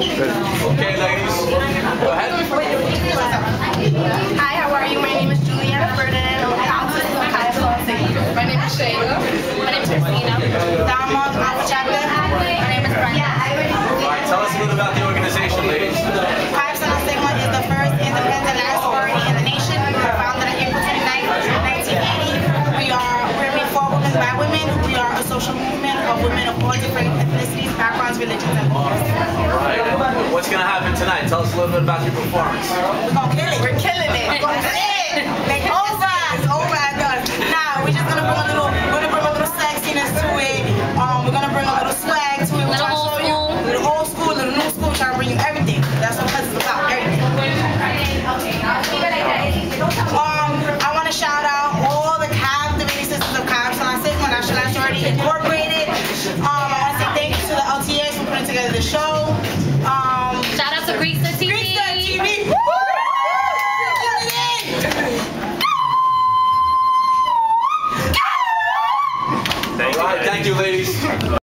Okay, ladies. Go ahead. Hi, how are you? My name is Juliana Ferdinand. I'm a High School Sigma. My name is Shayla. My name is Christina. Dama, Alpha Chapter. My name is Brenda. All right, tell us a little about the organization, ladies. High School Sigma is the first independent dance sorority in the nation. We were founded on April 29th, 1980. We're made for women by women. We are a social movement of women of all different ethnicities, backgrounds, religions, and beliefs. All right. What's going to happen tonight? Tell us a little bit about your performance. We're gonna kill it. We're killing it. We're gonna kill it. Like over. It's over and done. Now we're just gonna bring a little sexiness to it. We're gonna bring a little swag to it. We're trying to show you a little old school, a little new school. We're trying to bring you everything. That's what it's about. Everything. I want to shout out all the captivating sisters of Chi Epsilon Sigma National Sorority Incorporated. I want to say thank you to the LTAs for putting together the show. Shout out to Greek TV. Greek TV. Thank you, ladies.